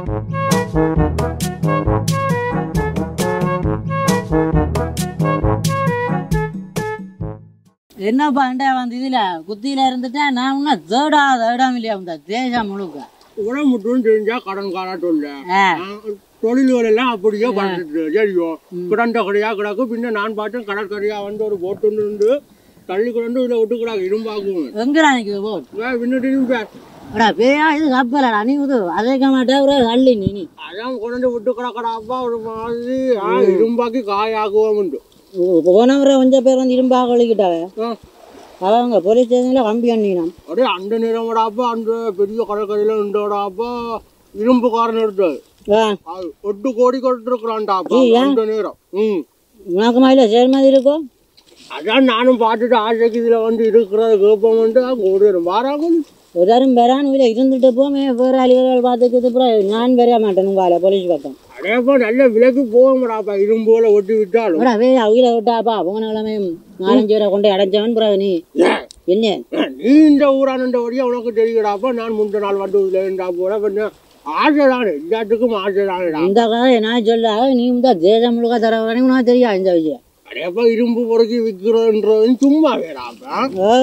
என்னப்பா அண்டா வந்து இதுல குத்தியில இருந்துட்டேன் நான் இன்னும் தேடாம இல்லையா இந்த தேசம் முழுக்க உடம்புட்டுன்னு தெரிஞ்சா கடன் காலாட்டும் தொழில்கள் எல்லாம் அப்படியே பண்ணிட்டு தெரியும் கிடந்த கடையா கிடக்கு பின்ன நான் பார்த்தேன் கடற்கரையா வந்து ஒரு போட்டு இருந்து தள்ளி கொண்டு இதில் விட்டுக்கிறாங்க இரும்பாக்கும் எங்கடா நிற்குது போட் பின்னுட்டு பேயா இது கப்பலடா நீ உது அதைக்க மாட்டேன் ஒரு தள்ளி நீ அதான் கொண்டு விட்டு கிடக்கடாப்பா ஒரு மாதிரி இரும்பாக்கி காயாக்குவோம் உண்டு போனவரை கொஞ்சம் பேர் வந்து இரும்பாக ஒழிக்கிட்டாவே அவங்க போலீஸ் ஸ்டேஷன்ல கம்பி அண்ணினான் அப்படியே அந்த நேரம்டாப்பா அந்த பெரிய கடற்கரையில உண்டோடாப்பா இரும்புக்காரன் எடுத்தது 8 கோடி கொடுத்துருக்குறான்டாப்பா அந்த நேரம் உனக்கு மாதிரி சரி மாதிரி இருக்கும் அதான் நானும் பார்த்துட்டு ஆசைக்கு இதுல வந்து இருக்கிறத கேட்போம் வந்து ஓடுறோம் வாராங்க எல்லாரும் வரான்னு இருந்துட்டு போமே வேற அழிவுகள் பார்த்துக்கிட்டு நான் வரைய மாட்டேன் உங்களை போலீஸ் பக்கம் அதேப்பா நல்ல விலைக்கு போகமாடாப்பா இரும்போல ஒட்டி விட்டாலும் அவில விட்டாப்பா போன கிழமை 4-5 பேரை கொண்டு அடைஞ்சவன் பிறகு நீ என்ன நீ இந்த ஊரான வழியா உனக்கு தெரியுடாப்பா நான் முந்த நாள் வந்து இருந்தா போல கொஞ்சம் ஆசைதானே எல்லாத்துக்கும் ஆசைதானே இந்த கதை நான் சொல்ல நீ இந்த தேசம் முழுக்க தர உனக்கு தெரியா இந்த விஷயம் அதேப்பா இரும்பு பொறுக்கி விற்கிறதுன்றது சும்மா வேறாப்பா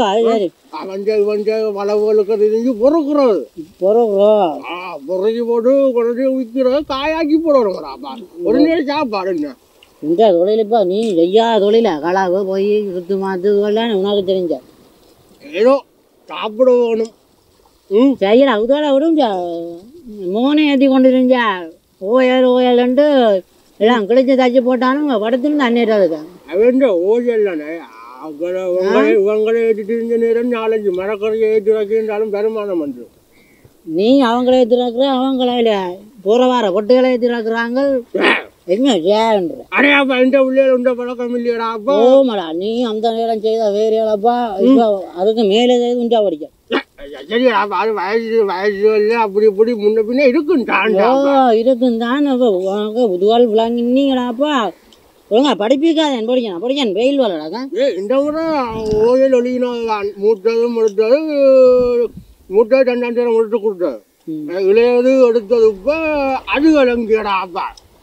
வளவுகளுக்கு தெரிஞ்சு பொறுக்கிறது பொறுக்கி போட்டு கொண்டு விற்கிறது காயாக்கி போடுறோம்ப்பா உடனே சாப்பாடு என்ன இந்த தொழிலுப்பா நீ செய்யாத தொழில கலாவை போய் சுத்து மாத்து உனக்கு தெரிஞ்ச ஏதோ சாப்பிட வேணும் செய்யல அதோட விடும் மோனை ஏற்றி கொண்டு இருந்தா ஓயல்ண்டு எல்லாம் கிழிச்சு தச்சு போட்டாலும் படத்துல அந்நேரம் அவன் ஓயல்லானே இவங்களே ஏற்றிட்டு இருந்த நேரம் 4-5 மரக்கரையை ஏற்றி வைக்கின்றாலும் வருமானம் வந்து நீ அவங்கள ஏற்றிருக்கிற அவங்கள போற வார பொட்டுகளை ஏற்றிருக்கிறாங்க என்ன சேன்ற அடையாப்பா இந்த உள்ளே உண்ட பழக்கம் இல்லையாடாப்பா ஓமாடா நீ அந்த நேரம் செய்த வேறையாப்பா இப்போ அதுக்கு மேலே செய்து உண்டா படிக்க சரியாப்பா அது வயசு அப்படி இப்படி முன்ன பின்ன இருக்குந்தான் புதுவாள் விளங்கினீங்களாப்பா ஒழுங்கா படிப்பிக்காதேன் படிக்கணும் வெயில் வரலாக்கா இந்த முறை ஓயல் ஒழிக்கணும் மூட்டது முடித்தது மூட்டை 2 முடித்து கொடுத்தது இளையது எடுத்தது இப்போ அது கலங்கியடாப்பா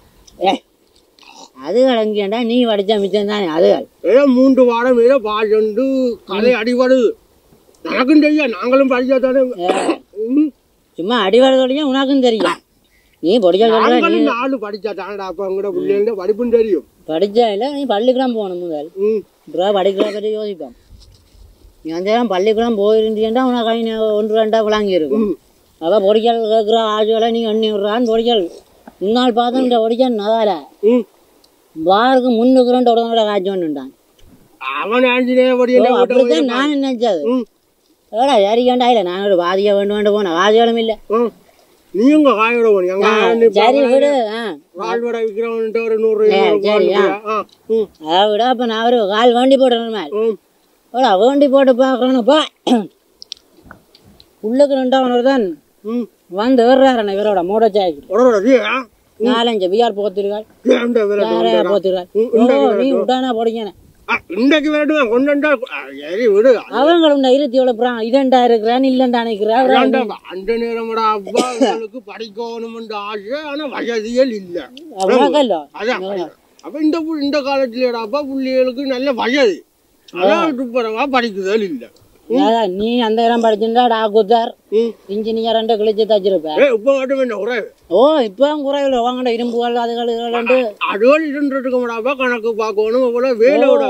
அது கலங்கியண்டா நீ படிச்சா மிச்சம் தானே அதுகள் ஏதோ 3 வாரம் ஏதோ பாட்டு கலை அடிபடுது எனக்கும் தெரியும் நாங்களும் படிச்சா தானே சும்மா அடிபடுறதையும் உனக்கும் தெரியும் நீ படிச்சா 4 படிச்சா தானடா அப்பா உங்களோட பிள்ளைங்க படிப்புன்னு தெரியும் படிச்சா இல்லை நீ பள்ளிக்கூடம் போகணும் முதல் இப்போ படிக்கிற பற்றி யோசிப்போம் நீ அந்த பள்ளிக்கூடம் போயிருந்தீங்கன்னா உனக்கு 1-2 விளங்கியிருக்கும் அப்போ பொடிக்கல் கேட்குற ஆஜுகளை நீ எண்ணி விடுறான்னு பொடிக்கல் முன்னாள் பார்த்தா பொடிக்கல் நதால வாருக்கு முன்னுக்குறேன் உடனோட காய்ச்சி வந்துட்டான் அப்படித்தான் நான் நினைச்சது ஏடா சரிக்கண்டா இல்லை நான் ஒரு வாதியை வேண்டு போனேன் வாதிகளும் இல்லை நீங்க காயோட போனீங்க சரி விடு ஒரு 100 அதை விட அப்போ நான் ஒரு கால் வேண்டி போட்டுறேன் மேல் வேண்டி போட்டு பார்க்குறேன்னப்பா உள்ளுக்கு 2 தான் வந்து ஏறாரு இவரோட மூடச்சாய்க்கு 4-5 பிஆர் போத்திருக்காள் போத்திருக்காள் நீ விட்டானா போடிங்க அவங்களும் 2 இருக்கிறான் இல்லைன்னு நினைக்கிறான் அந்த நேரமடா அப்பாவுக்கு படிக்கணும் ஆசை ஆனா வசதிகள் இல்ல அப்ப இந்த காலத்துலடாப்பா பிள்ளைகளுக்கு நல்ல வசதி அதான் துப்புரவா படிக்குதல் இல்லை நீ அந்த இடம் படிச்சிருந்தா டாக்டர் இன்ஜினியர் 2 கிழிச்சு தச்சிருப்பேன் ஓ இப்போ குறையில வாங்கட இரும்புகள் அதுகள் இருந்துட்டு கணக்கு பார்க்கணும் வேலையோட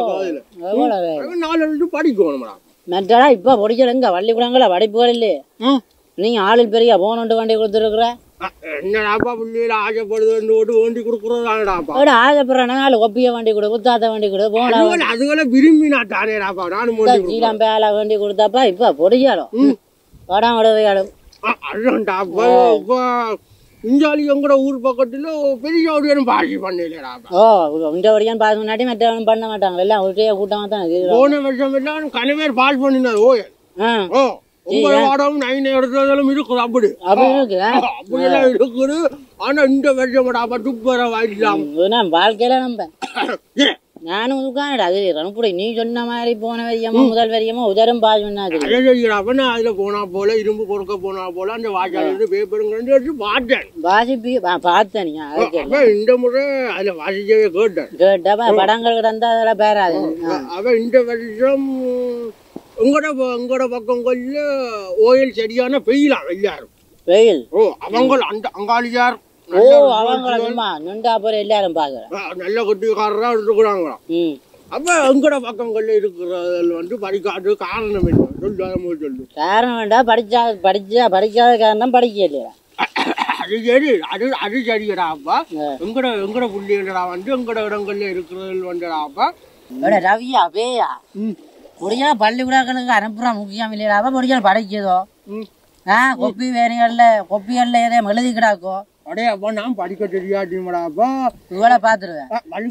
4 படிக்கணும் மெட்டடா இப்ப படிக்கிறங்க வள்ளிக்கூடங்கள படிப்புகள் இல்லையே நீங்க ஆளில் பெரிய போனோண்டு வண்டி கொடுத்துருக்குற என்னடாப்பா பிள்ளைகள ஆசைப்படுது வேண்டி கொடுக்குறதாடாப்பா ஆசைப்படுறேன் ஒப்பிய வண்டி கொடு குத்தாத்த வண்டி கொடு போன அதுகளை விரும்பினா தானேடாப்பா நானும் சீலாம் பேல வண்டி கொடுத்தாப்பா இப்ப பொடியாலும் படம் விடவையாலும் அதுதான்டாப்பா இப்ப இஞ்சாலி எங்கட ஊர் பக்கத்துல பெரிய ஒடியாரும் பாசி பண்ணலாப்பா இந்த ஒடியான் பாஸ் பண்ணாட்டி மற்றவனும் பண்ண மாட்டாங்க எல்லாம் ஒரே கூட்டமா தான் போன வருஷம் எல்லாம் கனவேர் பாஸ் பண்ணினார் ஓ உங்கள் வாடம் 9 எடுத்தாலும் இருக்குது அப்படி அப்படியெல்லாம் இருக்குது ஆனா இந்த வருஷம் துப்புர வாங்கிக்கலாம் வாழ்க்கையில நம்ம நானும் உட்காந்துடா அது ரணுப்புடி நீ சொன்ன மாதிரி போன வரியமோ முதல் வரியமோ உதரும் பாஜுன்னா அவன் அதுல போனா போல இரும்பு பொறுக்க போனா போல அந்த வாய்க்கால இருந்து பேப்பருங்க பார்த்தேன் வாசிப்பி பார்த்தேன் இந்த முறை அதுல வாசிக்கவே கேட்டப்ப படங்கள் கிடந்தா அதெல்லாம் பேராது அவன் இந்த வருஷம் உங்களோட பக்கம் கொஞ்சம் ஓயில் சரியான பெய்யலாம் எல்லாரும் வெயில் அவங்க அந்த அங்காளியார் எல்லாரும் பாக்குறேன் நல்ல கட்டிக்காரரா இருக்கிறாங்களாம் அப்ப எங்கட பக்கங்கள்ல இருக்கிறது படிக்காது காரணம் என்ன சொல்லு காரணம் வேண்டாம் படிக்காத காரணம் படிக்க இல்லையா அது சரி அது சரிடா அப்பா எங்கட புள்ளிகளா எங்கட இடங்கள்ல இருக்கிறது அப்பா ரவியா பேயா முடியா பள்ளிக்கூடங்களுக்கு அனுப்புறான் முக்கியம் இல்லையா முடியா படிக்கதோ கொப்பி வேணிகள்ல கொப்பிகள்ல எதையும் எழுதி கிடாக்கோ அடே அப்பா நான் படிக்க தெரியாட்டிங்கடாப்பா இவளை பாத்துருவேன்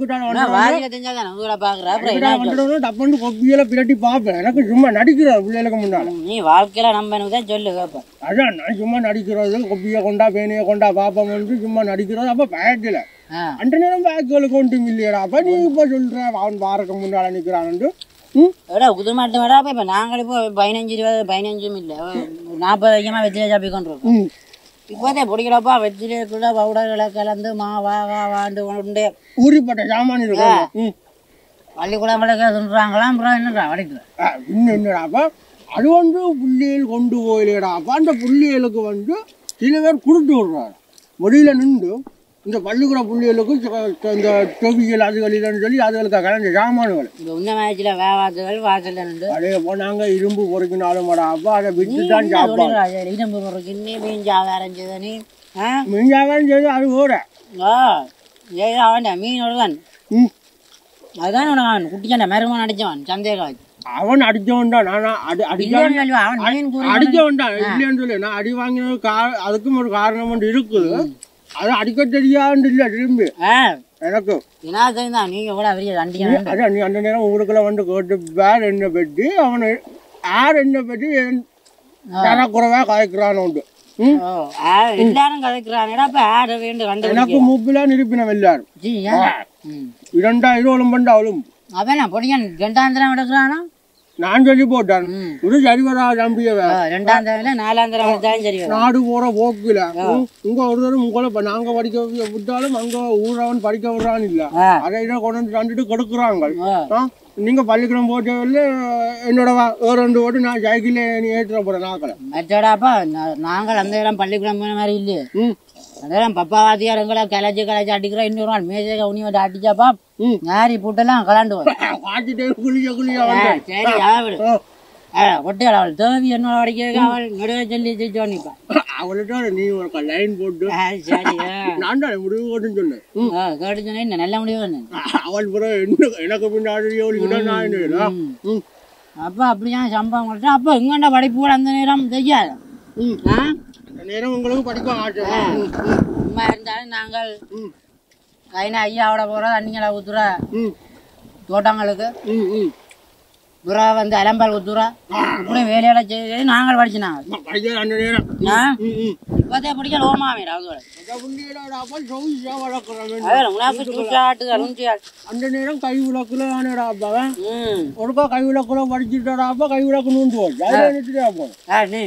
டப்புன்னு கொப்பியில பிரட்டி பாப்பேன் எனக்கு சும்மா நடிக்கிற பிள்ளைகளுக்கு முன்னால நீ வாழ்க்கையில நம்பதான் சொல்லு கேப்பேன் அதான் நான் சும்மா நடிக்கிறது கொப்பியை கொண்டா பேனையை கொண்டா பாப்பம் வந்து சும்மா நடிக்கிறது அப்ப பேக்கல அந்த நேரம் பேக்குகளுக்கு ஒன்றும் இல்லையடாப்பா நீ இப்ப சொல்ற அவன் வாரக்கு முன்னால நிக்கிறான்னு புதுமாட்டு வேடாப்பா இப்ப நாங்கள் இப்போ 15-20 இல்லை 40 அதிகமா வெற்றிலை சாப்பி கொண்டிருக்கோம் இப்போதே பிடிக்கிறப்பா வெற்றிலைக்குள்ள பவுடர்களை கலந்து வாண்டு உண்டே ஊறிப்பட்ட சாமான் இருக்கு பள்ளிக்கூடங்களுக்கு சொல்றாங்களாம் அப்புறம் என்னடா வடிக்கிறேன் இன்னும் என்னடாப்பா அது புள்ளியல் கொண்டு போயிலேடாப்பா அந்த புள்ளியலுக்கு சில பேர் கொடுத்து விடுறாரு வெளியில நின்று இந்த பள்ளிக்கூட புள்ளிகளுக்கு இந்த தொகுதிகள் அதுகளில்னு சொல்லி அதுகளுக்கு கலந்த சாமான்கள் உன்னமாச்சில வேவாத்துகள் வாசல் அதே போனாங்க இரும்பு பொறுக்கினாலும் அப்பா அதை விட்டு தான் சாப்பிடுவாங்க இரும்பு பொறுக்கின்னு மீன் வியாபாரம் செய்த நீ மீன் வியாபாரம் செய்து அது போட அவன் மீனோடுதான் அதுதான் அவன் குட்டிச்சாண்ட மருமன் அடிச்சவன் சந்தேகம் அவன் அடிச்சவன் தான் நானா அடிச்சவன் தான் இல்லைன்னு சொல்லி நான் அடி வாங்கினது அதுக்கும் ஒரு காரணம் ஒன்று இருக்குது அது அடிக்க தெரியாது இல்ல திரும்பி எனக்கு நீ அந்த நேரம் ஊருக்குள்ள கேட்டு வேற என்ன பெட்டி அவனை யார் என்ன பெட்டி தரக்குறவா கதைக்கிறான் உண்டு எனக்கு மூப்பிலாம் இருப்பினம் எல்லாரும் 2000 பண்டாவலும் நான் சொல்லி போட்டேன் ஒரு சரிவரா தம்பிய நாடு போற போக்குல உங்க ஒருத்தரும் உங்களை நாங்க படிக்க விட்டாலும் அங்க ஊரவன் படிக்க விடுறான்னு இல்ல அதை கொண்டு வந்துட்டு கொடுக்குறாங்க நீங்க பள்ளிக்கூடம் போட்டதில்ல என்னோட ஒரு 2 ஓட்டு நான் சைக்கிள் நீ ஏற்றுற போறேன் நாக்கடாப்பா நாங்கள் அந்த இடம் பள்ளிக்கூடம் போன மாதிரி இல்லையே அதெல்லாம் பப்பாவாதியார் எங்களை கலைச்சி அடிக்கிறோம் இன்னொரு நாள் மேஜை உனி வந்து அடிச்சாப்பா நாரி போட்டெல்லாம் கலாண்டு ஒட்டையாள் அவள் தேவி என்னோட அடிக்க அவள் நடுவே சொல்லி ஜோனிப்பா அவள்கிட்ட நீ ஒரு லைன் போட்டு நான் முடிவு போட்டுன்னு சொன்னேன் கேட்டு சொன்னேன் நல்ல முடிவு அவள் எனக்கு பின்னாடி அப்பா அப்படிதான் சம்பவம் கொடுத்தா அப்ப எங்கண்ட படிப்பு கூட அந்த நேரம் தெரியாது நேரம் உங்களுக்கு படிக்க சும்மா இருந்தாலும் நாங்கள் கைனா ஐயாவோட போற தண்ணிங்களை ஊத்துற தோட்டங்களுக்கு புறா வந்து அலம்பால் ஊத்துறா இப்படி வேலையெல்லாம் செய்து நாங்கள் படிச்சுனாங்க இப்போதே பிடிக்க லோமாவே அந்த நேரம் கை விளக்குல ஒருக்கா கை விளக்குல படிச்சுட்டாப்பா கை விளக்கு நூண்டு போச்சு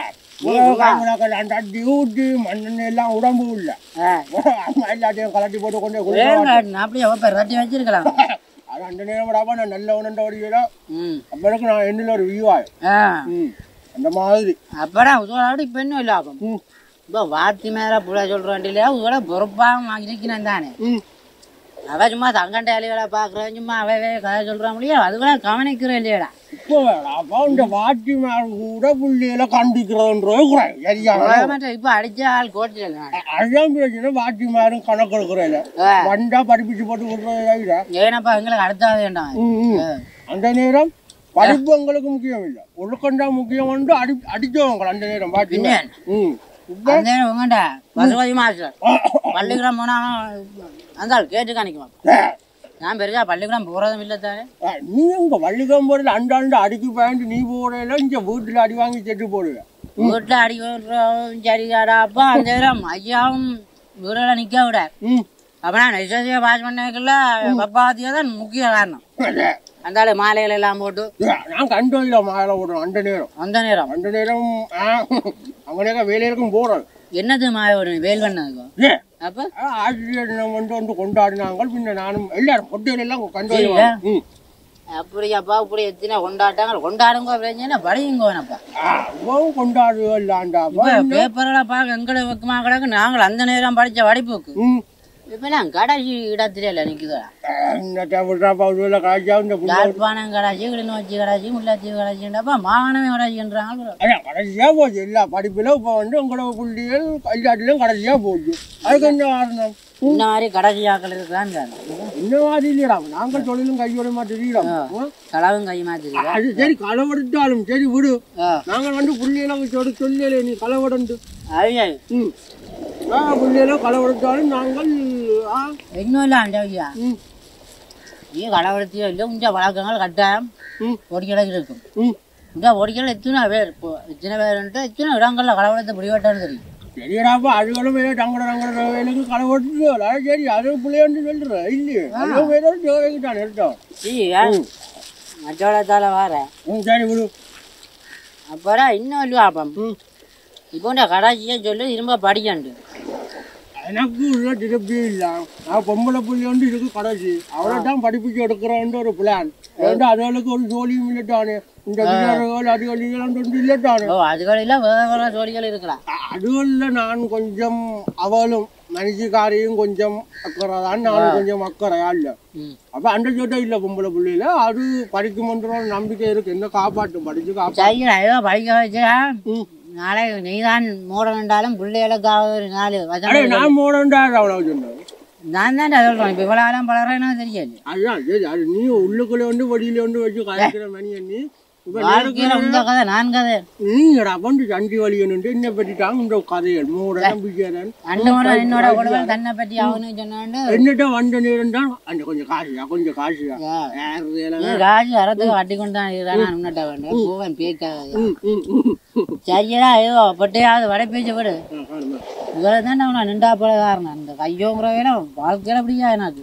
மண்ணெல்லாம் உடம்பு இல்ல எல்லாத்தையும் கலட்டி போட்டு கொண்டே வச்சிருக்கலாம் அந்த நேரம் நான் நல்ல உணர்ந்த ஓடிக்கிறா அப்ப எனக்கு நான் என்னல ஒரு வியூவாய் அந்த மாதிரி அப்படா இப்ப என்ன லாபம் இப்போ வாத்தி மேல புள்ள சொல்றேன் இல்லையா உங்களோட பொறுப்பாக இருக்கிறேன் தானே அவ சும்மா தங்கண்ட வேலைகளை பாக்குறேன் சும்மா அவைவே கதை சொல்றான் முடியாது அதுகளை கவனிக்கிறேன் இல்லையடா இப்போ அப்பா இந்த வாட்டி மேல கூட புள்ளியில கண்டிக்கிறோன்ற இப்ப அடிச்ச ஆள் கோட்டில அதான் பிரச்சனை வாட்டி மேலும் கணக்கு எடுக்கிறேன் வண்டா படிப்பிச்சு போட்டு விடுறத ஏன்னாப்பா எங்களுக்கு அடுத்த வேண்டாம் அந்த நேரம் படிப்பு எங்களுக்கு முக்கியம் இல்லை ஒழுக்கண்டா முக்கியம் வந்து அடிச்சவங்க அந்த நேரம் வாட்டி உங்கண்டா பசுபதி மாஸ்டர் பள்ளிக்கூடம் போனா அந்த கேட்டு காணிக்குமா நான் பெருசா பள்ளிக்கூடம் போறதும் இல்லை தானே நீ உங்க பள்ளிக்கூடம் போறது அண்டாண்டு அடிக்கி பாயிண்ட் நீ போறல இங்க வீட்டுல அடி வாங்கி செட்டு போடுவ வீட்டுல அடி சரிதாடா அப்பா அந்த நேரம் ஐயாவும் வீரல நிக்க விட அப்போ நான் எஸ்எஸ்சியை பாஸ் பண்ணதுக்குள்ள பப்பாத்தியா தான் முக்கிய காரணம். அந்த மாலைகள் எல்லாம் போட்டு நான் கண்டோயில மாலை போடுறோம். அந்த நேரம் அவங்க வேலையிலும் போறோம். என்னது மாலை போடுறேன் வேல் பண்ணதுக்கு. அப்ப ஆசிரியர் வந்து கொண்டாடினாங்க. பின்ன நானும் எல்லாரும் கொட்டையில எல்லாம் கண்டோயில. அப்படியாப்பா இப்படி எத்தனை கொண்டாட்டாங்க கொண்டாடுங்க அப்படின்னு படியுங்கப்பா. கொண்டாடுவோம்லாண்டா பேப்பர்ல பார்க்க எங்கட பக்கமா கிடக்கு. நாங்கள் அந்த நேரம் படிச்ச படிப்புக்கு இப்பெல்லாம் கடைசி இடத்துல இல்ல நிக்குதா. யாழ்ப்பாணம் கடாச்சி கிளிநொச்சி கடாச்சி முல்லைத்தீவு கடாச்சின்றாப்பா மாகாணமே கடாச்சின்றாங்க. கடைசியா போச்சு எல்லா படிப்புல. இப்ப வந்து உங்களோட புள்ளிகள் எல்லாத்திலும் கடைசியா போச்சு. அதுக்கு என்ன காரணம்? இந்த மாதிரி கடைசி ஆக்கள் இருக்கான்னு இந்த மாதிரி இல்லையா. நாங்கள் தொழிலும் கையோட மாட்டோம். களவும் கை மாத்திரு. அது சரி களவெடுத்தாலும் சரி விடு. நாங்கள் வந்து புள்ளியெல்லாம் சொல்லல நீ களவெடுந்து புள்ளியெல்லாம் களவெடுத்தாலும் நாங்கள் இன்னும் இல்லை அண்டவியா நீ களவெடுத்தியோ இல்லை. உஞ்ச வழக்கங்கள் கட்டாயம் ஒடிக்கலை இருக்கும். இந்த ஒடிக்கலை எத்தனை பேர் எத்தனை இடங்கள்ல களவெடுத்து முடிவெட்டான்னு தெரியும். சரிடாப்பா அதுகளும் தங்கட வேலைக்கு களவெடுத்து சரி அது பிள்ளைன்னு சொல்றேன் இல்லையே. அதுவும் வேணும் ஜோதிக்கிட்டான் இருக்கட்டும். மற்றவளத்தால வார சரி விடு. அப்புறம் இன்னும் இல்லையாப்பம் இப்போ இந்த கடாச்சியே சொல்லி திரும்ப படிக்கண்டு. எனக்கு உள்ள திருப்தியே இல்லை. நான் பொம்பளை புள்ளி வந்து இருக்கு கடைசி அவளை தான் படிப்புக்கு எடுக்கிறோன்னு ஒரு பிளான். அதுகளுக்கு ஒரு ஜோலியும் இல்லட்டானே. இந்த அதுகள் இல்லட்டானே. அதுகளில் வேற ஜோலிகள் இருக்கலாம். அதுகளில் நான் கொஞ்சம் அவளும் மனுஷிக்காரையும் கொஞ்சம் அக்கறை தான். நானும் கொஞ்சம் அக்கறையா இல்லை. அப்போ அந்த ஜோட்டை இல்லை பொம்பளை பிள்ளையில. அது படிக்குமன்ற நம்பிக்கை இருக்கு. என்ன காப்பாற்றும் படிச்சு காப்பாற்ற படிக்க வச்சா நாளை நீதான் மூட வேண்டாலும் பிள்ளைகளுக்காக ஒரு 4 வசனம் நான் மூட வேண்டாம் அவ்வளவு சொன்னேன். நான் தான் சொல்றேன். இப்போ இவ்வளோ பலரேன்னா தெரியாது. அதுதான் சரி. அது நீ உள்ளுக்குள்ளே வந்து வடியில வந்து வச்சு கலைக்கிற மணி நீ கதை நான் கதை நீங்கடா வந்து சண்டி வலியனுட்டு என்ன பற்றிட்டாங்க இந்த கதைகள் மூடன் பிடிக்கிறேன். என்னோட உடம்பு தன்னை பற்றி ஆகணும்னு சொன்னாண்டு என்னட்ட வந்த நேரம் தான் அந்த கொஞ்சம் காசியா காசு அறத்துக்கு கட்டி கொண்டு தான் நான் முன்னட்ட வேண்டும் போவேன் பேக்காது. சரியா ஏதோ பட்டையாவது வடை பேச்சு விடு. இவ்வளவு தான் நான் நின்றா போல காரணம். அந்த கையோங்கிற வாழ்க்கையில அப்படியா எனக்கு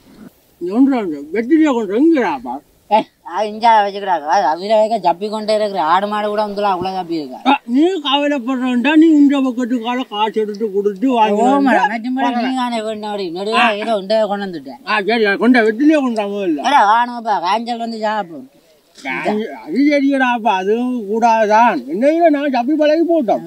வெற்றியா கொண்டு எங்கடாப்பா இஞ்சா வச்சுக்கிறாங்க. அதுல வைக்க ஜப்பி கொண்டே இருக்கிற ஆடு மாடு கூட வந்து அவ்வளவு ஜப்பி இருக்கா. நீ கவலைப்படுறா. நீ உண்ட பக்கத்துக்கால காசு எடுத்து கொடுத்து ஏதோ உண்டைய கொண்டு வந்துட்டேன். சரி கொண்ட வெற்றிலே கொண்டாமோ இல்ல ஆணுப்பா காய்ச்சல் வந்து சாப்பிடும். அது சரியடாப்பா அதுவும் கூடாதான். என்ன நான் ஜப்பி பழகி போட்டோம்.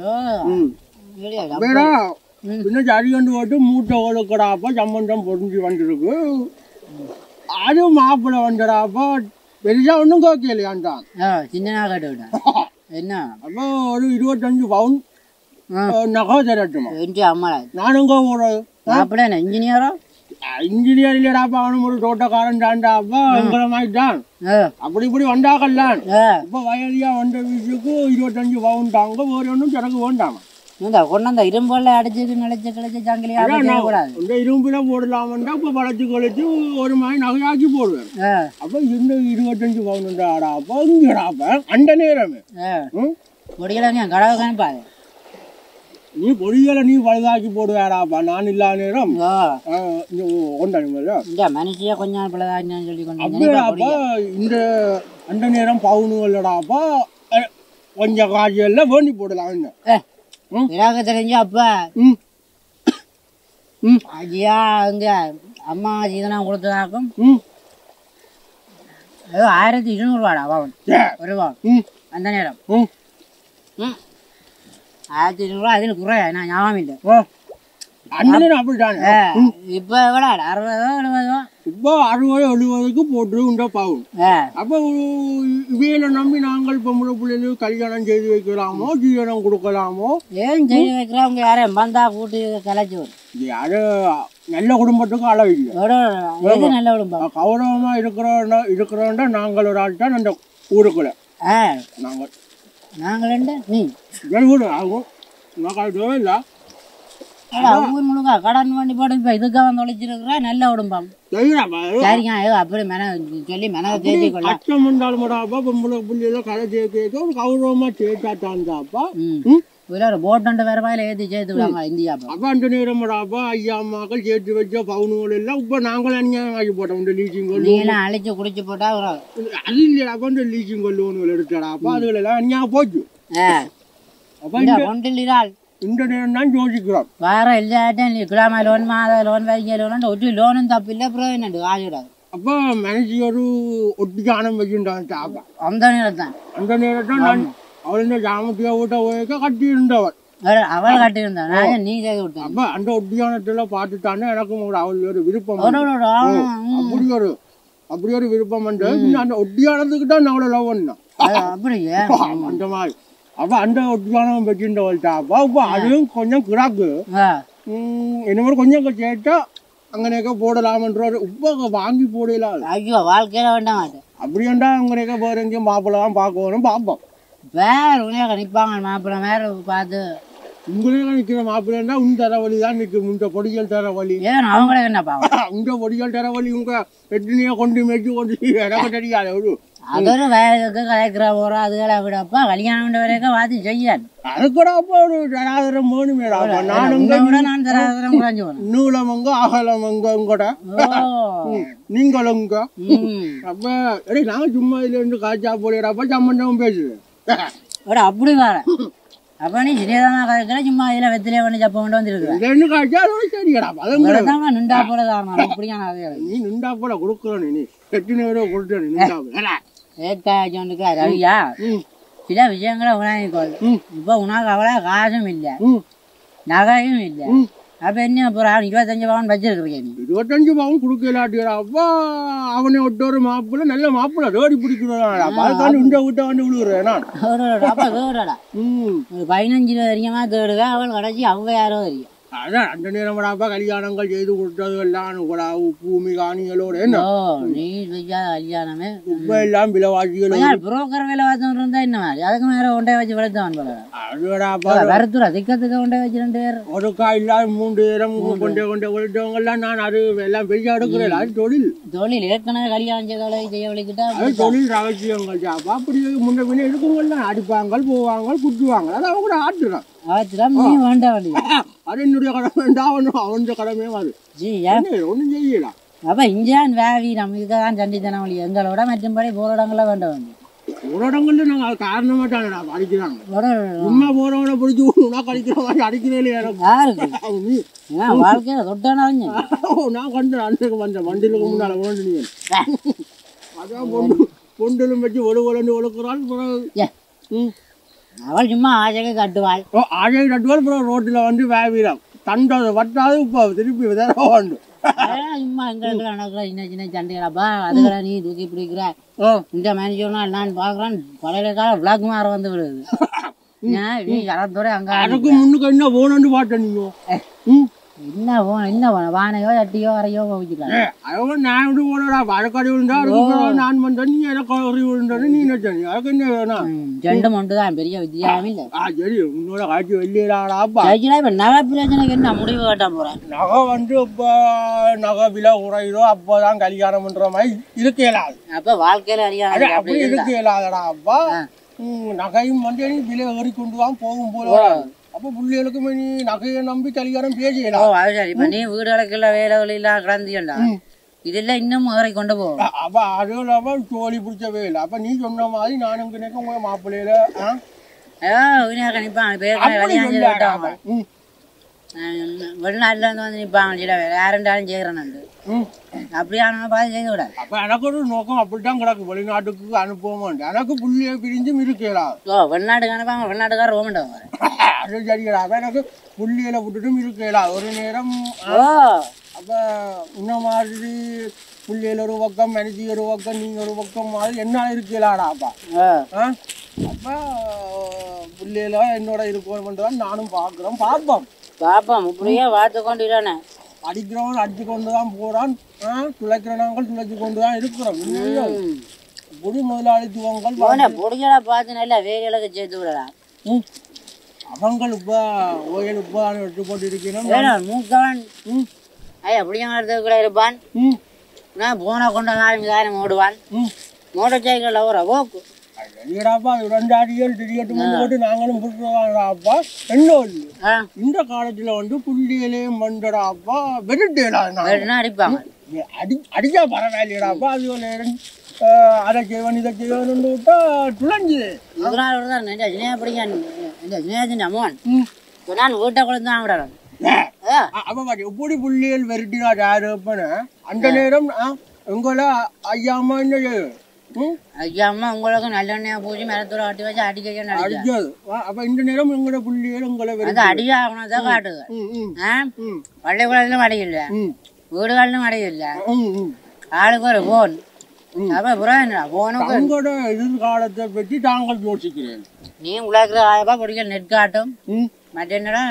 பின்ன சரி கொண்டு போட்டு மூட்டை ஒழுக்கடாப்பா சம்பந்தம் பொறிஞ்சு வந்துருக்கு. அது மாப்பிள்ளை வந்துடாப்பா பெருசா ஒன்றும் கோக்கலையான்டான். சின்ன கேட்டு என்ன அப்போ ஒரு 25 பவுன் நகை தரட்டுமா. அம்மா நானும் போடுறது மாப்பிள்ளை இன்ஜினியரோ இன்ஜினியர் இல்லடாப்பா. அவனும் ஒரு தோட்டக்காரன் தாண்டாப்பா. எங்களை மாதிரிதான் அப்படி இப்படி வந்தாக்கல்லான். இப்போ வயதியா வந்த வீட்டுக்கு 25 பவுன் தாங்க. வேறு ஒன்றும் எனக்கு வேண்டாமா. கொண்டு இரும்புல அடிச்சு நினைச்சு கிழிச்சு சங்கிலியா இந்த இரும்புல போடலாம்டா. இப்ப வளைச்சு கழிச்சு ஒரு மாதிரி நகையாக்கி போடுவேன். அப்ப இந்த 25 பவுன்டாடாப்பா இங்கடாப்பா அந்த நேரமே பொடிகளை நீ கடவுள் காணிப்பாரு. நீ பொடிகளை நீ பழுதாக்கி போடுவேடாப்பா. நான் இல்லாத நேரம் கொண்டாடுங்களா இந்த மனுஷியா கொஞ்சம் பழுதாக்கினான்னு சொல்லி அப்படியாப்பா. இந்த அந்த நேரம் பவுனுங்கள்லடாப்பா கொஞ்சம் காய்ச்சல்ல வேண்டி போடலாம். எனக்கு தெரிஞ்சு அப்ப ஐயா அங்க அம்மா இதெல்லாம் கொடுத்ததாக்கும் ஏதோ 1200 ரூபாடா பவுன் ஒரு பவுன் அந்த நேரம் 1200 ரூபா. அதில் குறையா நான் ஞாபகம் இல்லை. அப்படித்தான். இப்ப எவ்வளோ 60 70 இப்போ 60 70க்கு போட்டு உண்ட பாவும். அப்போ இவையில நம்பி நாங்கள் பொம்பளை பிள்ளைகளுக்கு கல்யாணம் செய்து வைக்கலாமோ ஜீவனம் கொடுக்கலாமோ. ஏன் செய்து வைக்கிறவங்க யாரும் வந்தா கூட்டி கலைச்சி யாரு நல்ல குடும்பத்துக்கும் அளவு இல்லை. நல்ல குடும்பம் கௌரவமா இருக்கிறோன்னா நாங்கள் ஒரு ஆள் தான் அந்த ஊருக்குள்ள. நாங்கள் நீ வீடு ஆகும் இல்லை. ஊர் முழுக்க கடன் வண்டி போட்டு இப்ப இதுக்காக வந்து ஒழிச்சிருக்கிறா. நல்ல உடம்பம் சரிங்க. அப்படி சொல்லி மனதை தேர்ச்சி கொள்ள கஷ்டம் இருந்தாலும் பொம்பளை புள்ளியில கதை கேட்க ஒரு கௌரவமா சேர்த்தாத்தான்ப்பா. ஒரு போட்டு வேற வாயில ஏற்றி சேர்த்து விடாங்க இந்தியா. அப்போ அந்த நேரமாடாப்பா ஐயா அம்மாக்கள் சேர்த்து வச்ச பவுனுகள் எல்லாம் இப்போ நாங்கள் அநியாயம் ஆகி போட்டோம். இந்த லீச்சிங் கொள்ளு நீங்களாம் அழிச்சு குடிச்சு போட்டா அது இல்லையாப்பா இந்த லீச்சிங் கொள்ளுவனுகள் எடுத்தாடாப்பா அதுகள் எல்லாம் அநியாயம் போச்சு. அப்போ ஒன்றில் இந்த நேரம் தான் யோசிக்கிறோம். வேற இல்லாட்டும் நீ கிராம லோன் மாத லோன் வரிங்க லோன் ஒரு லோனும் தப்பு இல்லை பிரயோஜனம் காஜிடாது. அப்போ மனசு ஒரு ஒட்டிக்கானம் வச்சுட்டான். அந்த நேரம் தான் நான் அவள் ஜாமத்தியா வீட்டை போய்க்க கட்டி இருந்தவள் அவள் கட்டியிருந்தான் நீ செய்து விட்டான். அப்ப அந்த ஒட்டியானத்துல பார்த்துட்டானே எனக்கும் அவள் ஒரு விருப்பம் அப்படி ஒரு விருப்பம் வந்து அந்த ஒட்டியானத்துக்கு தான் அவளை லவ் பண்ணான். அப்படியே அந்த மாதிரி அப்ப அந்த ஒட்டியானம் வச்சுட்டவள்ட்டா அப்பா இப்ப அதுவும் கொஞ்சம் கிராக்கு என்ன மாதிரி கொஞ்சம் கேட்டா அங்கனேக்க போடலாமன்ற உப்ப வாங்கி போடலாம். ஐயோ வாழ்க்கையில வேண்டாம் அப்படியாண்டா அங்கனேக்க போற எங்கேயும் மாப்பிள்ளதான் பார்க்கணும் பார்ப்போம். வேற உனக்கு நிற்பாங்க மாப்பிள்ளை வேற பார்த்து உங்களே நிற்கிற மாப்பிள்ளா உன் தரவழி தான் நிற்கும். இந்த பொடிகள் தரவழி ஏன் அவங்களே என்னப்பா இந்த பொடிகள் தரவழி உங்க எட்டுனையா கொண்டு மேய்ச்சி கொண்டு எனக்கு தெரியாது. அதொரு வேலைக்கு கலைக்கிற போறோம் அதுகளை விடப்பா கல்யாணம் வரைக்கும் வாத்தி செய்யாது. அது கூட அப்போ ஒரு தராதரம் வேணுமேடா. நான் தராதரம் குறைஞ்சு போறேன். நூலமங்க அகலமங்க கூட நீங்களுங்க அப்ப நாங்க சும்மா இதுல இருந்து காய்ச்சா போடுறப்ப சம்பந்தம் பேசுது. அப்படி வர அப்ப நீ சிறியதான கதைக்கிற சும்மா இதுல வெத்திலே பண்ணி சப்ப கொண்டு வந்துருக்க காய்ச்சா சரியாடா நின்றா போல காரணம் இப்படியான நீ நின்றா போல கொடுக்குறோம். நீ எத்தனை பேரோ கொடுத்து ரவியா சில விஷயங்களை உணாக்கோள். இப்ப உனக்கு அவ்வளோ காசும் இல்லை நகையும் இல்லை. அப்ப என்ன போறான் 25 பவுன் வச்சிருக்கிறீங்க. நீ 25 பவுன் கொடுக்கலாட்டியா அப்பா அவனை விட்டு ஒரு மாப்பிள்ள நல்ல மாப்பிள்ள ரோடி பிடிக்கிறான் இந்த விட்ட வந்து விழுகுறேன். அப்ப வேறடா ஒரு 15 வரைக்குமா தேடுவேன். அவள் கடைசி அவங்க யாரோ தெரியும். அதான் அந்த நேரமாடாப்பா கல்யாணங்கள் செய்து கொடுத்தது எல்லாம் பூமி காணிகளோட என்ன நீ கல்யாணமே இப்ப எல்லாம் விலைவாசிகள் புரோக்கர் விலைவாசம் இருந்தா என்ன மாதிரி அதுக்கு மேல ஒன்றை வச்சு வளர்த்தான் வரத்துறா திக்கத்துக்கு ஒன்றை வச்சு 2 பேர் ஒரு காயில்லா 3 பேரும் கொண்டே வளர்த்தவங்க எல்லாம் நான் அது எல்லாம் பெரிய எடுக்கிறேன். அது தொழில் ஏற்கனவே கல்யாணம் செய்ய வலிக்கிட்டா தொழில் ரகசியங்கள் ஜாப்பா. அப்படி முன்ன பின்ன இருக்குங்கள்லாம் அடிப்பாங்க போவாங்க குட்டுவாங்க அது அவங்க கூட ஆட்டுறான். அது என்னுடைய கடமை அவன் கடமையே அது ஒன்றும் செய்யலாம். அப்ப இஞ்சான் வேவி நம்ம இதுதான் சண்டித்தன வழி எங்களோட மற்றும்படி போராடங்கள வேண்டாம். போராடங்கள்ல நாங்க காரணமாட்டாங்க அடிக்கிறாங்க உண்மை போறவனை பிடிச்சி கடிக்கிற மாதிரி அடிக்கிறே வாழ்க்கையில தொட்டான நான் கண்டு அன்றைக்கு வந்தேன் வண்டிலுக்கு முன்னால ஓடுனீங்க அதான் பொண்டிலும் வச்சு ஒழுவலன்னு ஒழுக்குறாள். அவள் சும்மா ஆஜை கட்டுவாள் அப்புறம் ரோட்டில் வந்து வேவிடும் தண்டை வட்டாது இப்போ திருப்பி விதண்டு சும்மா எங்களுக்கு நடக்கிற சின்ன சின்ன சண்டைகளாப்பா அதுகளை நீ தூக்கி பிடிக்கிற இந்த மேனேஜர்னா நான் பார்க்குறேன் பழைய கால விளாக் மாற வந்து விடுது. நீ கடத்தோட அங்கே அதுக்கு முன்னுக்கு என்ன போனு பாட்டேன் நீங்க என்ன என்ன வானையோ சட்டியோ அறையோ வச்சுக்கலாம். நான் எப்படி போனடா வழக்கடி விழுந்தா நான் வந்தேன் நீ எனக்கு விழுந்தது நீ நினைச்சேன் அதுக்கு என்ன வேணும். ரெண்டு மட்டும் தான் பெரிய வித்தியாசம் இல்லை. சரி உன்னோட காட்சி வெளியிடாடாப்பா. இப்ப நகை பிரச்சனைக்கு என்ன முடிவு கட்ட போறேன். நகை வந்து இப்போ நகை விலை குறையுதோ அப்போதான் கல்யாணம் பண்ற மாதிரி இருக்க இயலாது. அப்ப வாழ்க்கையில அப்படி இருக்க இயலாதடா அப்பா. நகையும் வந்து விலை ஏறி கொண்டு தான் போகும் போல. அப்போ பிள்ளைகளுக்குமே நீ நகையை நம்பி கல்யாணம் பேசிடலாம். சரி இப்ப நீ வீடுகளுக்குள்ள வேலைகள் எல்லாம் கிடந்தியண்டா இதெல்லாம் இன்னும் ஏறி கொண்டு போவோம். அப்ப அது இல்லாம தோழி பிடிச்ச வேலை. அப்ப நீ சொன்ன மாதிரி நானும் கிணக்க உங்க மாப்பிள்ளையில நிப்பாங்க வெளிநாட்டுல இருந்து வந்து நிப்பாங்க சில வேலை யாருண்டாலும் செய்யறேன் அப்படியான பார்த்து செய்து விட. அப்ப எனக்கு ஒரு நோக்கம் அப்படித்தான் கிடக்கு வெளிநாட்டுக்கு அனுப்புவோம். எனக்கு புள்ளிய பிரிஞ்சும் இருக்கலாம். வெளிநாட்டுக்கு அனுப்பாங்க வெளிநாட்டுக்கார ரோமண்டாங்க அது சரியா. அப்ப எனக்கு புள்ளியில விட்டுட்டும் இருக்கலாம் ஒரு நேரம். அப்ப இந்த மாதிரி புள்ளியில ஒரு பக்கம் மனசி ஒரு பக்கம் நீங்க ஒரு பக்கம் மாதிரி என்ன இருக்கலாடா. அப்பா அப்ப புள்ளியில என்னோட இருக்கணும் நானும் பாக்குறோம் பார்ப்போம் இப்படியே பார்த்து கொண்டு அடிக்கிறவன் அடிச்சு கொண்டுதான் போறான். துளைக்கிறவங்கள் துளைச்சு கொண்டுதான் இருக்கிறோம். புடி முதலாளித்துவங்கள் பார்த்து நல்லா வேலைகளுக்கு சேர்த்து விடலாம். அவங்கள் இப்ப ஓயல் இப்ப எடுத்து போட்டு இருக்கணும். மூக்கவன் அப்படியே கூட இருப்பான். போன கொண்ட காலம் ஓடுவான். மோட்டர் சைக்கிள் ஒரு போக்கு சரிடாப்பா ரெண்டாடிகள் திரியட்டும் போட்டு நாங்களும் புட்டுருவாங்கடாப்பா என்ன இந்த காலத்துல வந்து புள்ளிகளையும் மண்டடாப்பா வெறுட்டேலாம் அடிப்பாங்க அடிச்சா பரவாயில்லையடாப்பா அது அதை செய்வன் இதை செய்வன் விட்டா துளைஞ்சுது நான் வீட்டை குழந்தான் விடலாம் எப்படி புள்ளிகள் வெறுட்டினா யாருப்பன்னு அந்த நேரம் உங்களை ஐயாமா என்ன ஐயாமா உங்களுக்கு நல்லெண்ணெய் பூச்சி மரத்தூர ஆட்டி வச்சு அடிக்கிறது அப்ப இந்த நேரம் உங்களோட புள்ளிகள் உங்களை அடியாகணும் காட்டுது பள்ளிக்கூடத்திலும் அடி இல்லை வீடுகளிலும் அடி இல்லை ஆளுக்கு ஒரு போன் உங்களோட எதிர்காலத்தை பற்றி தாங்கள் யோசிக்கிறேன் நீ உழைக்கிற ஆயப்பா பிடிக்கிற நெட் காட்டும் மற்ற என்னடா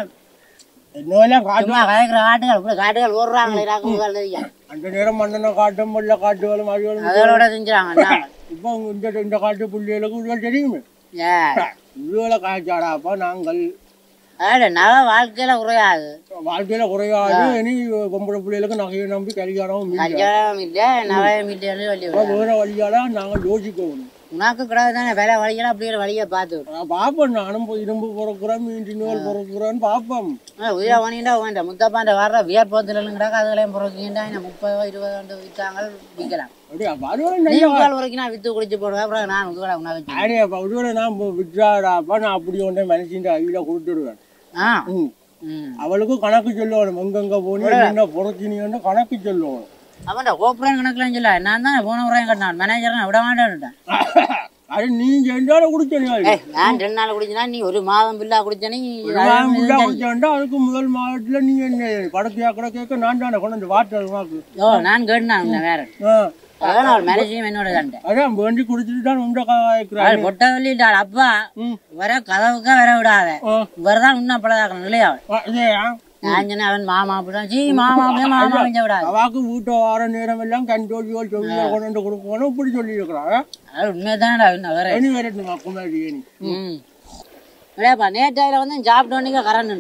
காட்டுகள் ஓடுறாங்களே அந்த நேரம் மண்ணெண்ண காட்டும் வெள்ள காட்டுகளும் அதோட செஞ்சுறாங்க இப்போ இந்த காட்டு புள்ளிகளுக்கு உள்ள தெரியுமே உள்ள காய்ச்சாடாப்பா நாங்கள் நகை வாழ்க்கையில குறையாது இனி பொம்பளை பிள்ளைகளுக்கு நகையை நம்பி கல்யாணமும் இல்லை நகையும் இல்லை வேற வழியால நாங்கள் யோசிக்கணும் உனக்கு கிடையாது தானே வேலை வழியெல்லாம் அப்படிங்கிற வழியை பார்த்து பாப்பேன் நானும் இரும்பு பொறுக்கிறேன் மீன் பொறுக்கிறேன்னு பாப்பேன் உயிரை வாங்கிட்டா வேண்டாம் முத்தப்பாண்ட வர்ற வியற்போத்துல கிடக்கு அதுகளையும் பொறுக்கிட்டா 30-20 விற்றாங்க விற்கலாம் வரைக்கும் நான் வித்து குடிச்சு போடுவேன் அப்புறம் நான் நான் விற்றாடாப்பா நான் அப்படி ஒன்றே மனுஷன் அவியில கொடுத்துடுவேன் அவளுக்கும் கணக்கு சொல்லுவானும் எங்கெங்க போனீங்க என்ன பொறுக்கினீங்கன்னு கணக்கு சொல்லுவான் அவன் கோபுரம் கணக்குலாம் சொல்ல நான் தான் போன முறையும் கட்டினான் மேனேஜர் விட மாட்டேன்ட்டேன் அது நீங்க 2 நாள் குடிச்சேன் நான் 2 நாள் குடிச்சா நீ ஒரு மாதம் பில்லா குடிச்சேன் குடிச்சா அதுக்கு முதல் மாதத்துல நீங்க என்ன படத்தையா கூட கேட்க நான் தானே கொண்டு வாட்டர் நான் கேட்டேன் வேற அதான் மேனேஜரும் என்னோட அதான் வேண்டி குடிச்சிட்டு தான் பொட்ட சொல்லிட்டாள் அப்பா வர கதவுக்கா வர விடாத இவர்தான் இன்னும் பழதாக்கணும் இல்லையா அவன் மாமா அப்படிதான் மாமா மாமா விடாது அவாக்கு வீட்டை வார நேரம் எல்லாம் கண்டோல் சொல்லி கொண்டு கொடுக்கணும் இப்படி சொல்லி இருக்கிறாங்க உண்மைதான்டா இல்லப்பா நேற்றையில வந்து சாப்பிட்டு வந்தீங்க கரண்ட்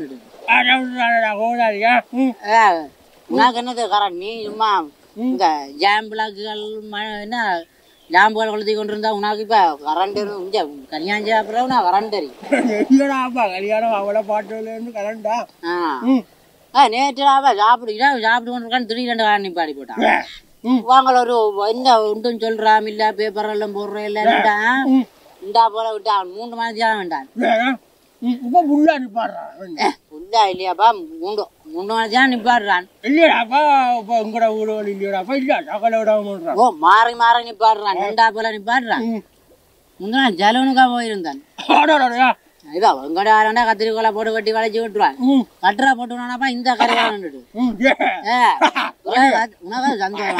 உனக்கு என்னது கரண்ட் நீ சும்மா இந்த ஜாம் பிளாக்குகள் என்ன ஜாம்புகள் கொளுத்தி கொண்டு இருந்தா உனக்கு இப்ப கரண்ட் கல்யாணம் சாப்பிட்ற நான் கரண்ட் கல்யாணம் அவளை பாட்டுல இருந்து கரண்டா நேற்று சாப்பிட்டு கொண்டு இருக்கான்னு திடீர்னு கரண்ட் நிப்பாடி போட்டான் வாங்கல ஒரு என்ன உண்டும் சொல்றான் இல்ல பேப்பர் எல்லாம் போடுறேன் இல்ல இந்தா போல விட்டான் 3 மணிக்கு வேண்டான் புல்லா நிப்பாடுறான் புல்லா இல்லையாப்பா 3 மணிக்கு நிப்பாடுறான் இல்லையாப்பா இப்ப உங்களோட வீடு இல்லையாப்பா இல்ல சகல விடாம ஓ மாறி மாறி நிப்பாடுறான் 2 போல நிப்பாடுறான் முன்னா ஜலவனுக்கா போயிருந்தான் இதான் உங்கட ஆரண்டா கத்திரிக்கோளை போட்டு வெட்டி வளைச்சு விட்டுருவான் கட்டுரா போட்டுனாப்பா இந்த கரையாண்டு உனக்கு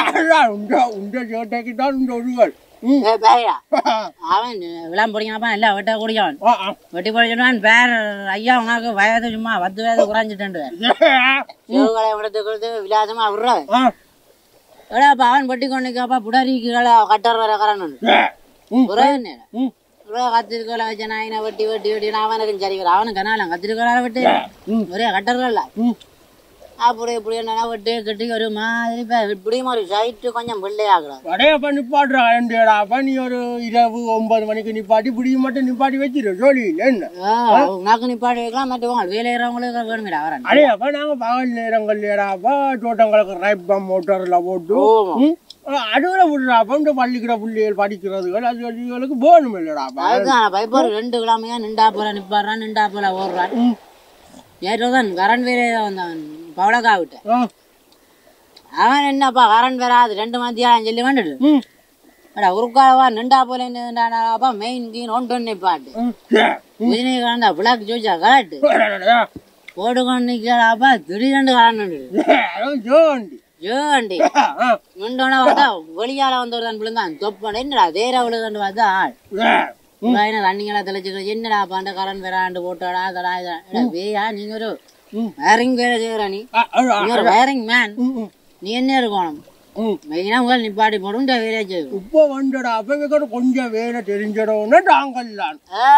சந்தோஷம் அவன் விளாம் பிடிக்காப்பா எல்லாம் வெட்ட குடிக்கான் வெட்டி பிடிச்சிடுவான் பேர் ஐயா உனக்கு வயது சும்மா 10 வயது குறைஞ்சிட்டு சிவகளை விடத்துக்கு விலாசமா விடுறான் அவன் வெட்டி கொண்டுக்காப்பா புடரிக்கு கட்டர் வர கரன்னு ஒரே கத்திரிக்கோளை வச்ச நாயினை வெட்டி வெட்டி வெட்டி அவனுக்கு சரிக்கிறேன் அவனுக்கு கனாலம் கத்திரிக்கோளால வெட்டு ஒரே கட்டர்கள் அப்படி இப்படி என்ன வெட்டி கட்டி ஒரு மாதிரி இப்படியும் ஒரு சைட்டு கொஞ்சம் பிள்ளையாகிறான் நிப்பாடுறாப்பா நீ ஒரு இரவு 9 மணிக்கு நிப்பாட்டி இப்படி மட்டும் நிப்பாட்டி வச்சிரு சொல்லி என்ன உனக்கு நிப்பாட்டி வைக்கலாம் மற்றவங்க வேலையிறவங்களுக்கு வேணுமிடா வரேன் அடையாப்பா நாங்க பகல் நேரங்கள் ஏடாப்பா தோட்டங்களுக்கு ரைப்பம் மோட்டர்ல போட்டு அடுவுல விடுறாப்பா இந்த பள்ளிக்கிற பிள்ளைகள் படிக்கிறதுகள் அதுகளுக்கு போகணும் இல்லடாப்பா அதுதான் பைப்பர் 2 கிழமையா நின்றா போல நிப்பாடுறான் நின்றா போல ஓடுறான் நேற்றுதான் கரண்ட் வேற வந்தான் பவளக்கா விட்டு அவன் என்னப்பா கரண்ட் வராது 2 மணிக்கு சொல்லி வந்துட்டு உருக்காவா நின்றா போல என்னப்பா மெயின் கீன் ஒன்று நிப்பாட்டு விஜயகாந்தா பிளாக் ஜோஜா கரெக்ட் போட்டுக்கொண்டு நிற்கிறாப்பா திடீர்னு கரண்ட் ஜோண்டி நின்றோன்னா பார்த்தா வெளியால வந்தவர் விழுந்தான் தொப்பன் என்னடா தேர விழுதுன்னு பார்த்தா ஆள் தண்ணிங்கெல்லாம் தெளிச்சுக்க என்னடா பாண்ட கரண்ட் வேறாண்டு போட்டாடா தடா வேயா நீங்க ஒரு வயரிங் வேலை செய்யற நீ ஒரு வயரிங் மேன் நீ என்ன இருக்கணும் மெயினா உங்கள் நிப்பாட்டி போடும் வேலையா செய்யும் இப்போ வந்தடா அப்ப கொஞ்சம் வேலை தெரிஞ்சிடவுன்னு தாங்கல்லாம்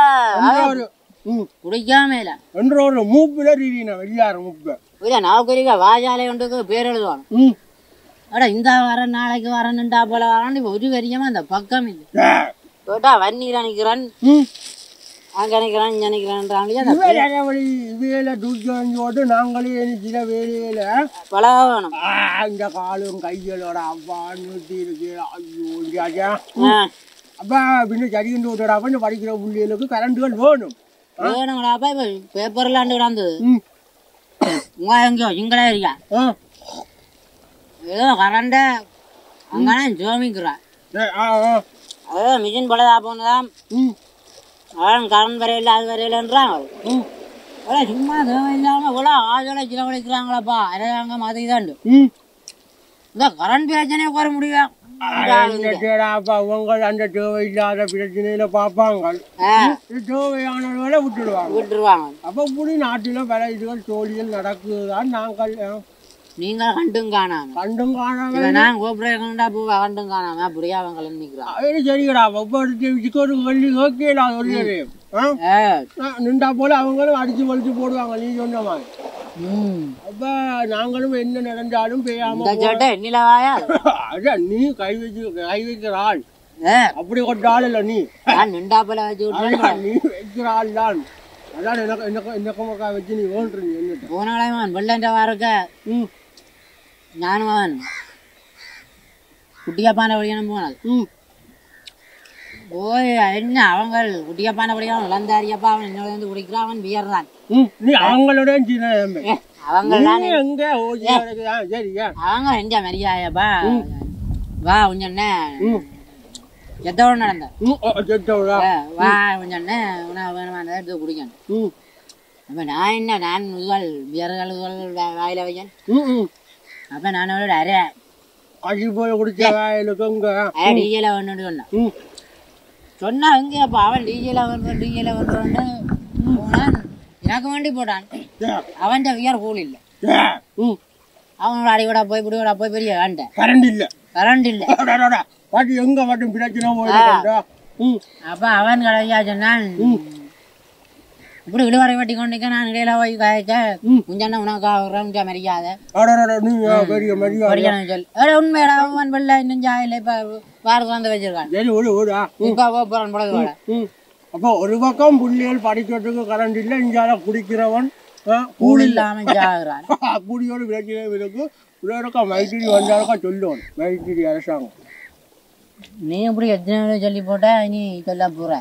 குடிக்காமல என்ற ஒரு மூப்புல வெள்ளாறு மூப்பு இல்ல நாவுக்கரிக்கா வாஜாலை ஒன்றுக்கு பேர் எழுதுவான் அட இந்த வாரம் நாளைக்கு வரணுண்டா போல வரான்னு ஒரு வரியமா அந்த பக்கம் இல்லை கேட்டா வன்னியில் நினைக்கிறான் அங்கே நினைக்கிறான் இங்கே நினைக்கிறான்றாங்களே வேலை தூக்கி வாங்கி போட்டு நாங்களே சில வேலையில பழக வேணும். இந்த காலும் கைகளோட அப்பா நூற்றி இருக்கு. ஐயோ அப்பா பின்ன சரிகிட்டு விட்டுடா கொஞ்சம் படிக்கிற பிள்ளைகளுக்கு கரண்ட்டுகள் வேணும். வேணுங்களாப்பா இப்போ பேப்பர்லாண்டு கிடந்தது எங்கேயோ இங்கடா இருக்கா ஏதோ கரண்ட அங்கே ஜோமிக்கிறான் அதோ மிஷின் பழதா போனதான் அவன் கரண்ட் வரையில அது வரையிலன்றாங்க. சும்மா தேவையில்லாம இவ்வளோ ஆஜோட சிலவழிக்கிறாங்களாப்பா அரசாங்கம் மாதிரிதான் இந்த கரண்ட் பிரச்சனையை குற முடியும். அவங்க அந்த தேவை இல்லாத பிரச்சனையில பார்ப்பாங்க தேவையானவர்களை விட்டுடுவாங்க. அப்ப இப்படி நாட்டில பல இதுகள் தோழிகள் நடக்குதுதான். நாங்கள் நீங்கள் கண்டும் காணாம நான் கோபுரா பூவா கண்டும் காணாம அப்படியே அவங்க நிற்கிறான். சரிங்கடா ஒரு வள்ளி ஓகேடா ஒரு நின்றா போல அவங்களும் அடிச்சு வலிச்சு போடுவாங்க நீ சொன்ன மாதிரி. அப்ப நாங்களும் என்ன நடந்தாலும் பெய்யாம அதான் நீ கை வைக்கிற ஆள் அப்படி கொட்ட ஆள் இல்ல நீ நின்றா போல வச்சு நீ வைக்கிற ஆள் தான். அதான் எனக்கு வச்சு நீ ஓன்றுறீங்க என்ன போனாலே வெள்ளன்ற வாரக்க நானும் அவன் குட்டியாப்பான வழியான போனது போய் என்ன அவங்க குட்டியாப்பான வழியான இளந்தாரியப்பா அவன் என்ன வந்து குடிக்கிறான். அவன் வியர்தான் அவங்களோட அவங்க எந்த மரியாதைப்பா வா கொஞ்சம் எத்தோட நடந்த வா கொஞ்சம் உணவு வேணுமானதை எடுத்து குடிக்கணும். அப்ப நான் என்ன நான் முதல் வியர்கள் வாயில வைக்கன். அப்ப நான் அவளோட அரை டிஜில வேணும்னு சொன்னேன். சொன்னா எங்கேப்பா அவன் டிஜில வந்து போனான். எனக்கு வேண்டி போட்டான். அவன் வியர் கூல் இல்லை. அவனோட அடிக்கூட போய் பிடிக்கூட போய் பெரிய வேண்டேன். கரண்ட் இல்ல எங்க மட்டும் பிரச்சனை. அப்ப அவன் கடையா சொன்னான் இப்படி விழுவரை வெட்டி கொண்டிருக்க நான் இடையில போய் காய்ச்ச கொஞ்சம் உனக்கு மரியாதை உண்மையில அவன் பிள்ளை இன்னும் ஜாயில இப்ப வாரத்து வந்து வச்சிருக்கான். இப்ப போறான் போல. அப்போ ஒரு பக்கம் புள்ளிகள் படிக்கிறதுக்கு கரண்ட் இல்லை. இங்கால குடிக்கிறவன் கூழ் இல்லாம ஜாகிறான். அப்படியோட பிரச்சனைகளுக்கு மைத்திரி வந்தாலும் சொல்லுவோம். மைத்திரி அரசாங்கம் நீ இப்படி எத்தனை சொல்லி போட்டா நீ சொல்ல போற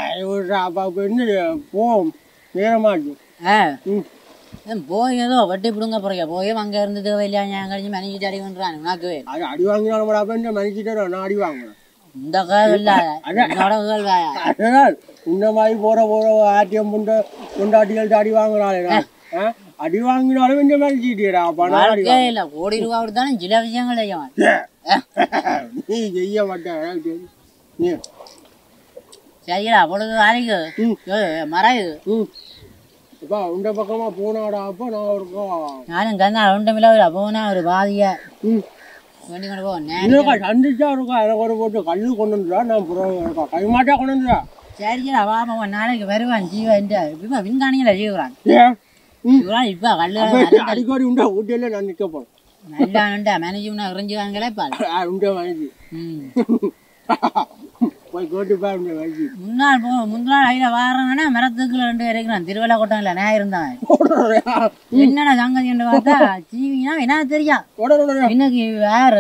போவோம் நேரமாச்சு போய் ஏதோ வட்டி பிடுங்க போறியா போய் அங்க இருந்து தேவையில்லையா ஞான் கழிச்சு மனைச்சிட்டு அடி பண்றான். உனக்கு அது அடி வாங்கினாலும் மனைச்சிட்டு நான் அடி வாங்குறேன். இந்த கால் இல்லாத இந்த மாதிரி போற ஆட்டியம் கொண்டாட்டிகள் அடி வாங்குறாள். அடி வாங்கினாலும் இந்த மாதிரி சீட்டியடா இல்ல கோடி ரூபா தானே சில விஷயங்கள் செய்வான். நீ செய்ய மாட்டேன் சரிடா பொழுது நாளைக்கு மறையுது. இந்த பக்கமா போனாடா. அப்ப நான் இருக்கோம் நானும் கந்தா ஒன்றுமில்ல போனா ஒரு பாதிய வேண்டி கொண்டு போனேன். சந்திச்சா இருக்கா எனக்கு ஒரு போட்டு கல்லு கொண்டு வந்துடா. நான் கைமாட்டா கொண்டு வந்துடா. சரிடா வாமா நாளைக்கு வருவான் ஜீவன் இப்ப விண்காணியில ஜீவரான். இப்ப கல்லு அடிக்கடி உண்டா ஊட்டியில நான் நிக்க போறேன். நல்லா உண்டா மேனேஜ்மெண்ட் அறிஞ்சுவாங்களே உண்டா மனைஜி போய் கோட்டு பாருங்க. முன்னாள் ஐயா வாரங்கன்னா மரத்துக்குள்ள 2 பேர் இருக்கிறான். திருவிழா கூட்டம் இல்லை நான் இருந்தான். என்னடா சங்கதி என்று பார்த்தா ஜீவினா என்ன தெரியா இன்னைக்கு வேற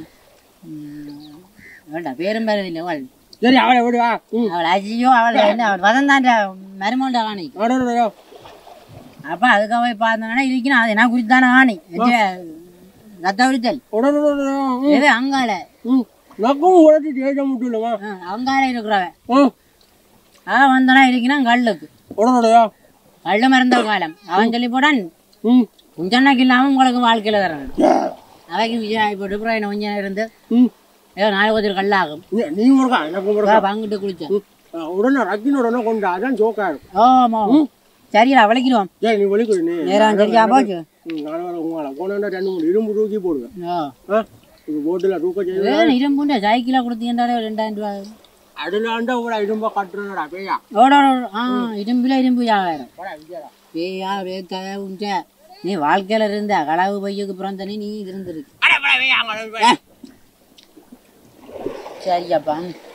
வேண்டாம் பேரும் பேர் இல்லை. அவள் சரி அவளை விடுவா. அவள் அஜியோ அவள் என்ன அவள் வதந்தாண்ட மருமோண்ட ஆணி. அப்ப அதுக்காக போய் பார்த்தோன்னா இருக்கணும். அது என்ன குறித்தான ஆணி ரத்த விரித்தல் எது அங்கால அங்கால இருக்கிறவன் வந்தனா இருக்கணும். கல்லுக்கு கல்லு மறந்த காலம் அவன் சொல்லி போடான். கொஞ்சம் இல்லாம உங்களுக்கு வாழ்க்கையில தரணும். அவைக்கு விஜய் போட்டு அப்புறம் கொஞ்சம் இருந்து ஏதோ நாயகத்தில் கல்லாகும். பங்கிட்டு குளிச்சேன் ஆமா சரியா விளக்கிடுவோம். நேரம் சரியா போச்சு. இரும்புண்ட சைக்கிளா கொடுத்தீங்கன்றாலே 2000 ரூபாய். இரும்புல இரும்பு வியாபாரம் பேயா வேக்க உண்ட நீ வாழ்க்கையில இருந்த களவு பையக்கு பிறந்த நீ இருந்திருக்கு. சரியாப்பா